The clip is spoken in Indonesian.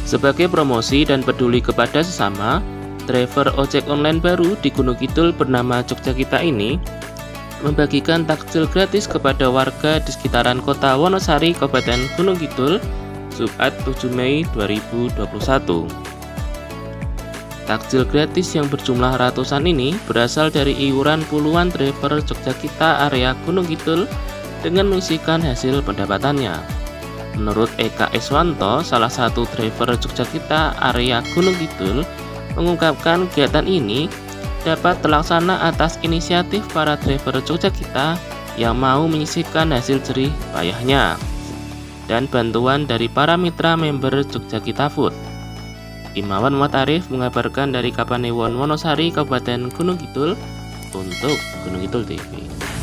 Sebagai promosi dan peduli kepada sesama, driver ojek online baru di Gunung Kidul bernama Jogja Kita ini membagikan takjil gratis kepada warga di sekitaran kota Wonosari, Kabupaten Gunung Kidul, Jumat 7 Mei 2021. Takjil gratis yang berjumlah ratusan ini berasal dari iuran puluhan driver Jogja Kita area Gunung Kidul dengan mengisikan hasil pendapatannya. Menurut Eka Eswanto, salah satu driver Jogja Kita area Gunung Kidul, mengungkapkan kegiatan ini dapat terlaksana atas inisiatif para driver Jogja Kita yang mau menyisihkan hasil jerih payahnya dan bantuan dari para mitra member Jogja Kita Food. Imawan Muhammad Arif mengabarkan dari Kapanewon Wonosari, Kabupaten Gunung Kidul untuk Gunung Kidul TV.